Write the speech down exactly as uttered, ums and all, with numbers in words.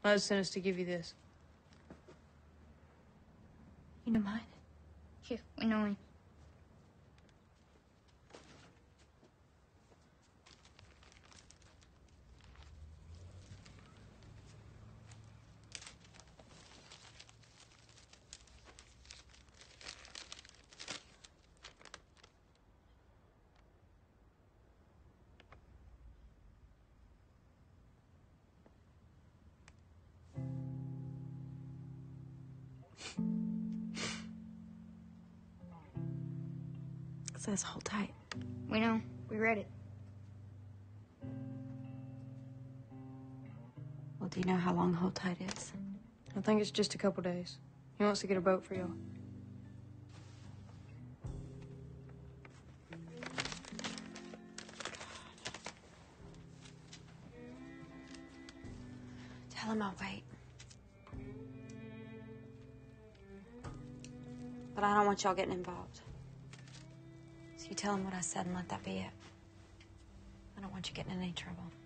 Mother sent us to give you this. You know mine? Here, we know him. It says hold tight. We know. We read it. Well, do you know how long hold tight is? I think it's just a couple days. He wants to get a boat for y'all. Tell him I'll wait. But I don't want y'all getting involved. So you tell him what I said and let that be it. I don't want you getting in any trouble.